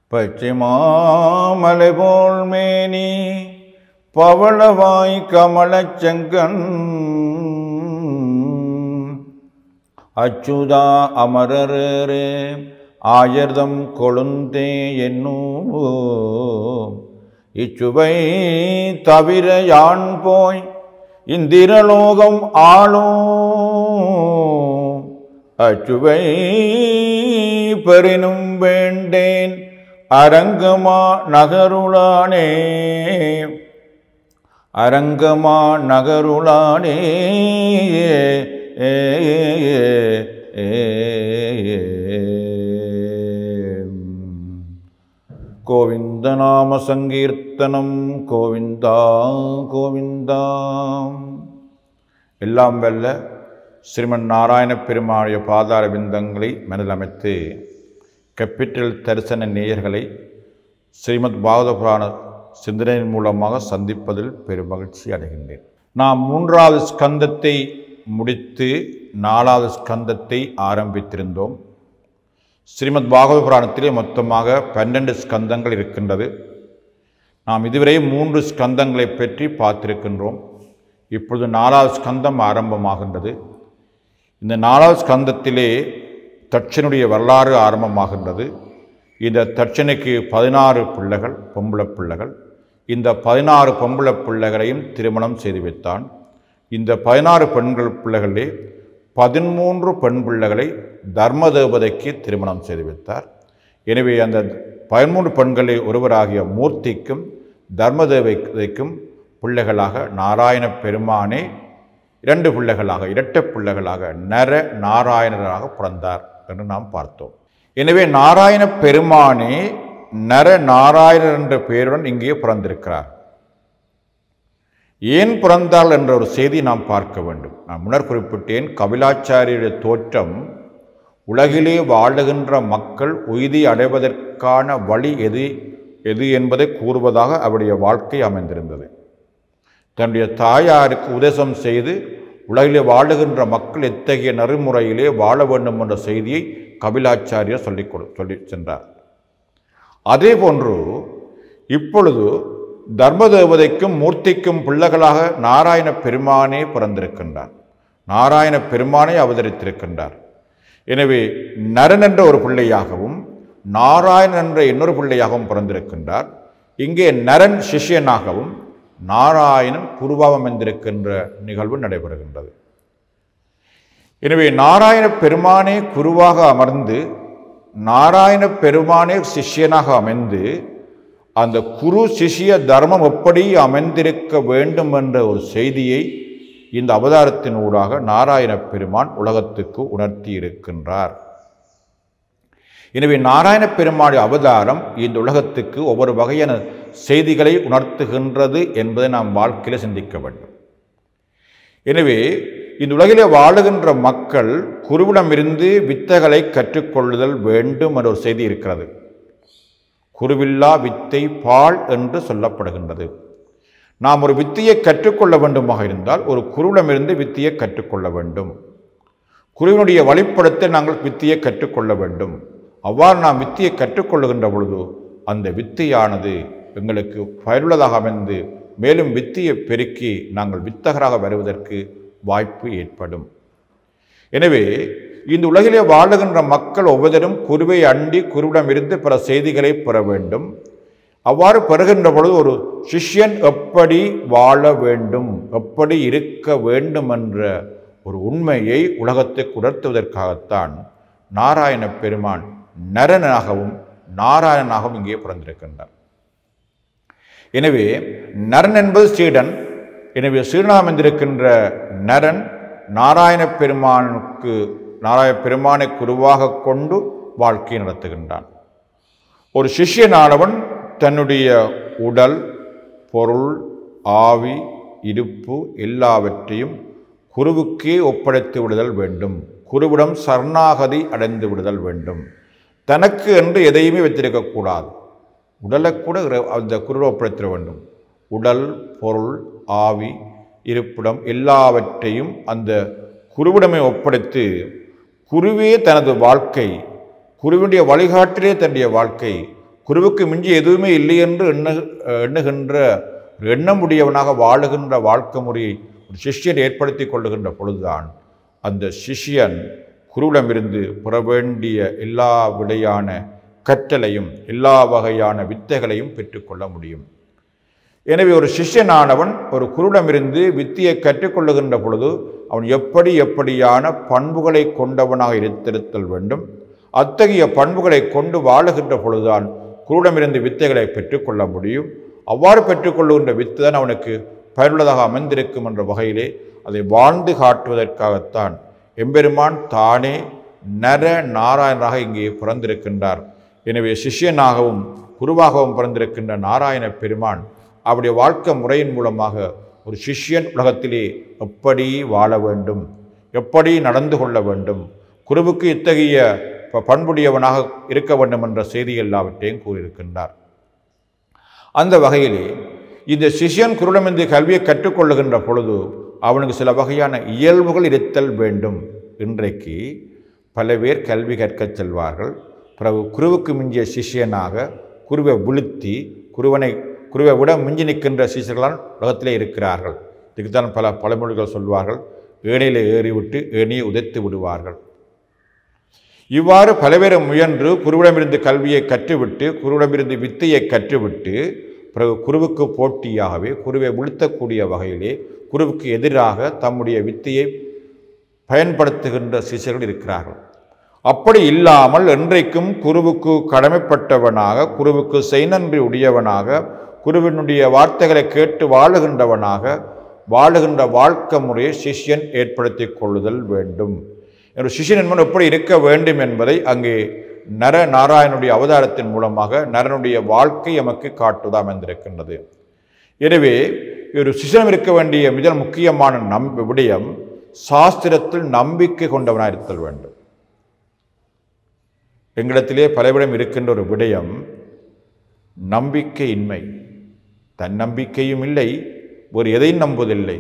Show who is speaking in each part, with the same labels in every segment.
Speaker 1: பச்சைமாமலை போல் மேனி பவளவாய் கமலச்செங்கண் அச்சுதா அமரரே ஆயர்தம் கொழுந்தே என்னூ இச்சுவை தவிர யான் போய் இந்திரலோகம் ஆளும் அச்சுவை பெறினும் வேண்டேன் அரங்கமா நகருளானே அரங்கமா நகருளானே கோவிந்த நாம சங்கீர்த்தனம் கோவிந்தா கோவிந்தா. எல்லாம் வல்ல ஸ்ரீமன் நாராயண பெருமாளுடைய பாதார விந்தங்களை மனதில் அமைத்து கேபிட்டல் தரிசன நேயர்களை ஸ்ரீமத் பாகவத புராண சிந்தனையின் மூலமாக சந்திப்பதில் பெரும் மகிழ்ச்சி அடைகின்றேன். நாம் 3வது ஸ்கந்தத்தை முடித்து 4வது ஸ்கந்தத்தை ஆரம்பித்திருந்தோம். ஸ்ரீமத் பாகவத புராணத்திலே மொத்தமாக 12 ஸ்கந்தங்கள் இருக்கின்றது. நாம் இதுவரை 3 ஸ்கந்தங்களை பற்றி பார்த்திருக்கின்றோம். இப்பொழுது 4வது ஸ்கந்தம் ஆரம்பமாகின்றது. இந்த 4வது ஸ்கந்தத்திலே தட்சனுடைய வரலாறு ஆரம்பமாகின்றது. இந்த தட்சனுக்கு 16 பிள்ளைகள், பொம்பளை பிள்ளைகள். இந்த 16 பொம்பளை பிள்ளைகளையும் திருமணம் செய்து வைத்தான். இந்த 16 பெண்கள் பிள்ளைகளே 13 பெண் பிள்ளைகளை தர்மதேவதைக்கு திருமணம் செய்து வைத்தார். எனவே அந்த 13 பெண்களில் ஒருவராகிய மூர்த்திக்கும் தர்மதேவதைக்கும் பிள்ளைகளாக நாராயண பெருமானே 2 பிள்ளைகளாக, இரட்டை பிள்ளைகளாக நர நாராயணராக பிறந்தார் என்று நாம் பார்த்தோம். எனவே நாராயண பெருமானே நர நாராயணர் என்ற பெயருடன் இங்கே பிறந்திருக்கிறார். ஏன் பிறந்தாள் என்ற ஒரு செய்தி நாம் பார்க்க வேண்டும். நான் முன்னர் குறிப்பிட்டேன், கபிலாச்சாரியருடைய தோற்றம் உலகிலே வாழுகின்ற மக்கள் உய்தி அடைவதற்கான வழி எது என்பதை கூறுவதாக அவருடைய வாழ்க்கை அமைந்திருந்தது. தன்னுடைய தாயாருக்கு உபதேசம் செய்து உலகிலே வாழுகின்ற மக்கள் எத்தகைய நெறிமுறையிலே வாழ வேண்டும் என்ற செய்தியை கபிலாச்சாரியர் சொல்லி சென்றார். அதே போன்று இப்பொழுது தர்மதேவதைக்கும் மூர்த்திக்கும் பிள்ளைகளாக நாராயண பெருமானே பிறந்திருக்கின்றார். நாராயண பெருமானே அவதரித்திருக்கின்றார். எனவே நரன் என்ற ஒரு பிள்ளையாகவும் நாராயணன் என்ற இன்னொரு பிள்ளையாகவும் பிறந்திருக்கின்றார். இங்கே நரன் சிஷ்யனாகவும் நாராயணன் குருவாக அமைந்திருக்கின்ற நிகழ்வு நடைபெறுகின்றது. எனவே நாராயண பெருமானே குருவாக அமர்ந்து நாராயண பெருமானே சிஷ்யனாக அமைந்து அந்த குரு சிஷ்ய தர்மம் எப்படி அமைந்திருக்க வேண்டும் என்ற ஒரு செய்தியை இந்த அவதாரத்தின் ஊடாக நாராயண பெருமான் உலகத்துக்கு உணர்த்தி இருக்கின்றார். எனவே நாராயண பெருமானுடைய அவதாரம் இந்த உலகத்துக்கு ஒவ்வொரு வகையான செய்திகளை உணர்த்துகின்றது என்பதை நாம் வாழ்க்கையில் சிந்திக்க வேண்டும். எனவே இந்த உலகிலே வாழுகின்ற மக்கள் குருவிடமிருந்து வித்தைகளை கற்றுக்கொள்ளுதல் வேண்டும் என்ற ஒரு செய்தி இருக்கிறது. குருவில்லா வித்தை பால் என்று சொல்லப்படுகின்றது. நாம் ஒரு வித்தையை கற்றுக்கொள்ள வேண்டுமாக இருந்தால் ஒரு குருவிடமிருந்து வித்தையை கற்றுக்கொள்ள வேண்டும். குருவினுடைய வழிபடத்தை நாங்கள் வித்தையை கற்றுக்கொள்ள வேண்டும். அவ்வாறு நாம் வித்தையை கற்றுக்கொள்ளுகின்ற பொழுது அந்த வித்தையானது எங்களுக்கு பயனுள்ளதாக அமைந்து மேலும் வித்தையை பெருக்கி நாங்கள் வித்தகராக வருவதற்கு வாய்ப்பு ஏற்படும். எனவே இந்த உலகிலே வாழுகின்ற மக்கள் ஒவ்வொருவரும் குருவை அண்டி குருவிடமிருந்து பல செய்திகளை பெற வேண்டும். அவ்வாறு பெறுகின்ற பொழுது ஒரு சிஷ்யன் எப்படி வாழ வேண்டும், எப்படி இருக்க வேண்டும் என்ற ஒரு உண்மையை உலகத்துக்கு உணர்த்துவதற்காகத்தான் நாராயண பெருமான் நரனாகவும் நாராயணனாகவும் இங்கே பிறந்திருக்கின்றார். எனவே நரன் என்பது சீடன். எனவே சீடனாக அமைந்திருக்கின்ற நரன் நாராயண பெருமானை குருவாக கொண்டு வாழ்க்கையை நடத்துகின்றான். ஒரு சிஷ்யனானவன் தன்னுடைய உடல், பொருள், ஆவி, இருப்பு எல்லாவற்றையும் குருவுக்கே ஒப்படைத்து விடுதல் வேண்டும். குருவிடம் சரணாகதி அடைந்து விடுதல் வேண்டும். தனக்கு என்று எதையுமே வைத்திருக்கக்கூடாது. உடலை கூட அந்த குருவை ஒப்படைத்திட வேண்டும். உடல், பொருள், ஆவி, இருப்பிடம் எல்லாவற்றையும் அந்த குருவிடமே ஒப்படைத்து குருவே தனது வாழ்க்கை, குருவினுடைய வழிகாட்டிலே தன்னுடைய வாழ்க்கை, குருவுக்கு மிஞ்சி எதுவுமே இல்லை என்று எண்ணுகின்ற எண்ணமுடையவனாக வாழுகின்ற வாழ்க்கை முறையை ஒரு சிஷ்யன் ஏற்படுத்தி கொள்ளுகின்ற பொழுதுதான் அந்த சிஷ்யன் குருவிடமிருந்து பெற வேண்டிய எல்லா விடையான கற்றலையும் எல்லா வகையான வித்தைகளையும் பெற்றுக்கொள்ள முடியும். எனவே ஒரு சிஷ்யனானவன் ஒரு குருவிடமிருந்து வித்தியை கற்றுக்கொள்ளுகின்ற பொழுது அவன் எப்படியான பண்புகளை கொண்டவனாக இருத்திருத்தல் வேண்டும். அத்தகைய பண்புகளை கொண்டு வாழுகின்ற பொழுதுதான் குருவிடமிருந்து வித்தைகளை பெற்றுக்கொள்ள முடியும். அவ்வாறு பெற்றுக்கொள்ளுகின்ற வித்து தான் அவனுக்கு பயனுள்ளதாக அமைந்திருக்கும் என்ற வகையிலே அதை வாழ்ந்து காட்டுவதற்காகத்தான் எம்பெருமான் தானே நர நாராயணராக இங்கே பிறந்திருக்கின்றார். எனவே சிஷ்யனாகவும் குருவாகவும் பிறந்திருக்கின்ற நாராயண பெருமான் அவருடைய வாழ்க்கை முறையின் மூலமாக ஒரு சிஷ்யன் உலகத்திலே எப்படி வாழ வேண்டும், எப்படி நடந்து கொள்ள வேண்டும், குருவுக்கு இத்தகைய பண்புடையவனாக இருக்க வேண்டும் என்ற செய்தி எல்லாவற்றையும் கூறியிருக்கின்றார். அந்த வகையிலே இந்த சிஷ்யன் குருவிடமிருந்து கல்வியை கற்றுக்கொள்ளுகின்ற பொழுது அவனுக்கு சில வகையான இயல்புகள் இருத்தல் வேண்டும். இன்றைக்கு பல பேர் கல்வி கற்கச் செல்வார்கள். பிறகு குருவுக்கு மிஞ்சிய சிஷ்யனாக குருவை வீழ்த்தி குருவை விட மிஞ்சி நிற்கின்ற சிஷ்யர்களால் உலகத்திலே இருக்கிறார்கள். இதுக்குத்தான் பல பழமொழிகள் சொல்வார்கள். ஏணியில் ஏறிவிட்டு ஏணியை உதைத்து விடுவார்கள். இவ்வாறு பலவேறு முயன்று குருவிடமிருந்து கல்வியை கற்றுவிட்டு குருவிடமிருந்து வித்தையை கற்றுவிட்டு பிறகு குருவுக்கு போட்டியாகவே குருவை வீழ்த்தக்கூடிய வகையிலே குருவுக்கு எதிராக தம்முடைய வித்தையை பயன்படுத்துகின்ற சிஷ்யர்கள் இருக்கிறார்கள். அப்படி இல்லாமல் என்றைக்கும் குருவுக்கு கடமைப்பட்டவனாக குருவுக்கு செய்நன்றி உடையவனாக குருவினுடைய வார்த்தைகளை கேட்டு வாழுகின்ற வாழ்க்கை முறையை சிஷ்யன் ஏற்படுத்தி கொள்ளுதல் வேண்டும். ஒரு சிஷ்யன் என்பவன் எப்படி இருக்க வேண்டும் என்பதை அங்கே நர நாராயணனுடைய அவதாரத்தின் மூலமாக நரனுடைய வாழ்க்கை எமக்கு காட்டுவதாக அமைந்திருக்கின்றது. எனவே ஒரு சிஷ்யனம் இருக்க வேண்டிய மிக முக்கியமான விடயம் சாஸ்திரத்தில் நம்பிக்கை கொண்டவனாக இருத்தல் வேண்டும். எங்களிடத்திலே பலவிடம் இருக்கின்ற ஒரு விடயம் நம்பிக்கையின்மை. தன்னம்பிக்கையும் இல்லை, ஒரு எதையும் நம்புவதில்லை.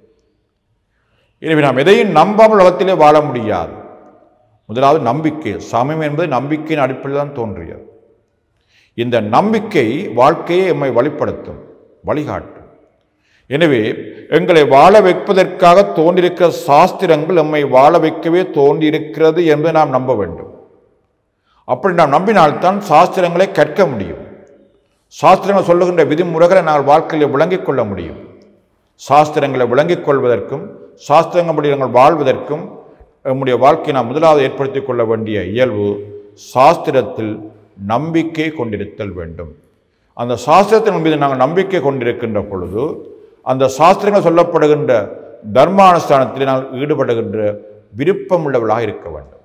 Speaker 1: எனவே நாம் எதையும் நம்பாமல் உலகத்திலே வாழ முடியாது. முதலாவது நம்பிக்கை. சமயம் என்பது நம்பிக்கையின் அடிப்படையில் தான் தோன்றியது. இந்த நம்பிக்கை வாழ்க்கையை எம்மை வழிப்படுத்தும், வழிகாட்டும். எனவே எங்களை வாழ வைப்பதற்காக தோன்றியிருக்கிற சாஸ்திரங்கள் எம்மை வாழ வைக்கவே தோன்றியிருக்கிறது என்பதை நாம் நம்ப வேண்டும். அப்படி நாம் நம்பினால்தான் சாஸ்திரங்களை கற்க முடியும். சாஸ்திரங்கள் சொல்லுகின்ற விதிமுறைகளை நாங்கள் வாழ்க்கையில் விளங்கிக் கொள்ள முடியும். சாஸ்திரங்களை விளங்கிக் கொள்வதற்கும் சாஸ்திரங்கள்படி நாங்கள் வாழ்வதற்கும் நம்முடைய வாழ்க்கையை நாம் முதலாவது ஏற்படுத்தி கொள்ள வேண்டிய இயல்பு சாஸ்திரத்தில் நம்பிக்கை கொண்டிருத்தல் வேண்டும். அந்த சாஸ்திரத்தின் மீது நாங்கள் நம்பிக்கை கொண்டிருக்கின்ற பொழுது அந்த சாஸ்திரங்கள் சொல்லப்படுகின்ற தர்மானுஷ்டானத்தில் நாங்கள் ஈடுபடுகின்ற விருப்பமுள்ளவர்களாக இருக்க வேண்டும்.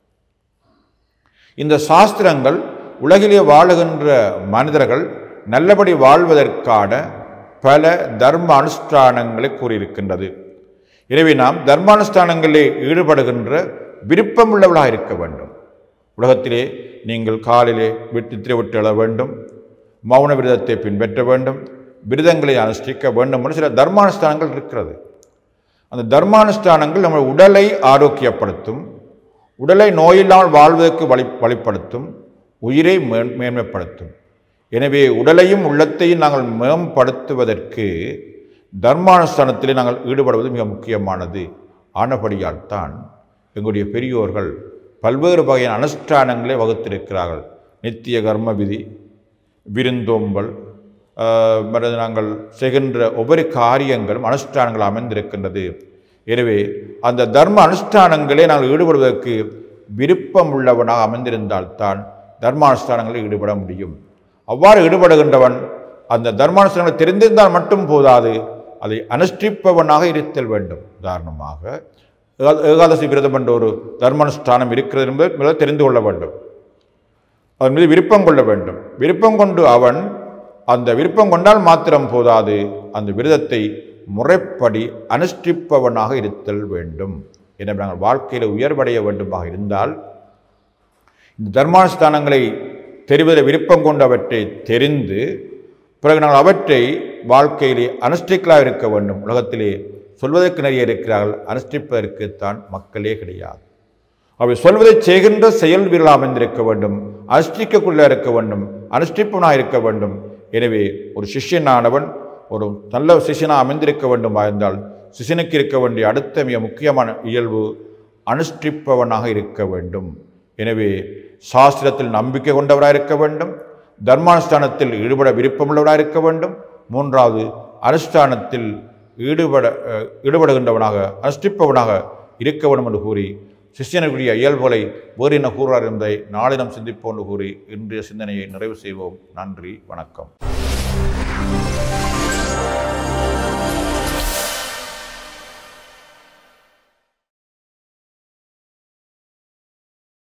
Speaker 1: இந்த சாஸ்திரங்கள் உலகிலே வாழுகின்ற மனிதர்கள் நல்லபடி வாழ்வதற்கான பல தர்ம அனுஷ்டானங்களை கூறியிருக்கின்றது. எனவே நாம் தர்மானுஷ்டானங்களிலே ஈடுபடுகின்ற விருப்பமுள்ளவர்களாக இருக்க வேண்டும். உலகத்திலே நீங்கள் காலிலே நித்திரை விட்டு எழ வேண்டும், மௌன விரதத்தை பின்பற்ற வேண்டும், விரதங்களை அனுஷ்டிக்க வேண்டும் என்று சில தர்மானுஷ்டானங்கள் இருக்கிறது. அந்த தர்மானுஷ்டானங்கள் நம்ம உடலை ஆரோக்கியப்படுத்தும், உடலை நோயில்லாமல் வாழ்வதற்கு வழிப்படுத்தும், உயிரை மேன்மைப்படுத்தும். எனவே உடலையும் உள்ளத்தையும் நாங்கள் மேம்படுத்துவதற்கு தர்மானுஷ்டானத்திலே நாங்கள் ஈடுபடுவது மிக முக்கியமானது. ஆனபடியால் தான் எங்களுடைய பெரியோர்கள் பல்வேறு வகையான அனுஷ்டானங்களை வகுத்திருக்கிறார்கள். நித்திய கர்ம விதி, விருந்தோம்பல், நாங்கள் செய்கின்ற ஒவ்வொரு காரியங்களும் அனுஷ்டானங்கள் அமைந்திருக்கின்றது. எனவே அந்த தர்ம அனுஷ்டானங்களே நாங்கள் ஈடுபடுவதற்கு விருப்பம் உள்ளவனாக அமைந்திருந்தால்தான் தர்மானுஷ்டானங்களில் ஈடுபட முடியும். அவ்வாறு ஈடுபடுகின்றவன் அந்த தர்மானுஷ்டானங்களை தெரிந்திருந்தால் மட்டும் போதாது, அதை அனுஷ்டிப்பவனாக இருத்தல் வேண்டும். உதாரணமாக ஏகாதசி விரதம் என்ற ஒரு தர்மானுஷ்டானம் இருக்கிறது என்பதை தெரிந்து கொள்ள வேண்டும். அதன் மீது விருப்பம் கொள்ள வேண்டும். விருப்பம் கொண்டு அவன் அந்த விருப்பம் கொண்டால் மாத்திரம் போதாது, அந்த விரதத்தை முறைப்படி அனுஷ்டிப்பவனாக இருத்தல் வேண்டும். எனவே நாங்கள் வாழ்க்கையில் உயர்வடைய வேண்டுமாக இருந்தால் இந்த தர்மானுஷ்டானங்களை தெரிவதில் விருப்பம் கொண்டு அவற்றை தெரிந்து பிறகு நாங்கள் அவற்றை வாழ்க்கையிலே அனுஷ்டிக்கலாக இருக்க வேண்டும். உலகத்திலே சொல்வதற்கு நிறைய இருக்கிறார்கள், அனுஷ்டிப்பதற்குத்தான் மக்களே கிடையாது. அவை சொல்வதை செய்கின்ற செயல் வீரலாக அமைந்திருக்க வேண்டும், அனுஷ்டிக்கக்குள்ள இருக்க வேண்டும், அனுஷ்டிப்பவனாக இருக்க வேண்டும். எனவே ஒரு சிஷ்யனானவன் ஒரு நல்ல சிஷ்யனாக அமைந்திருக்க வேண்டும் இருந்தால் சிஷ்யனுக்கு இருக்க வேண்டிய அடுத்த மிக முக்கியமான இயல்பு அனுஷ்டிப்பவனாக இருக்க வேண்டும். எனவே சாஸ்திரத்தில் நம்பிக்கை கொண்டவராக இருக்க வேண்டும், தர்மானுஷ்டானத்தில் ஈடுபட விருப்பமுள்ளவராக இருக்க வேண்டும். மூன்றாவது, அனுஷ்டானத்தில் ஈடுபடுகின்றவனாக அனுஷ்டிப்பவனாக இருக்க வேண்டும் என்று கூறி சிஷ்யனுடைய இயல்புகளை வேறு என்ன கூறுவார் என்பதை நாளை நாம் சிந்திப்போம் என்று கூறி இன்றைய சிந்தனையை நிறைவு செய்வோம். நன்றி, வணக்கம்.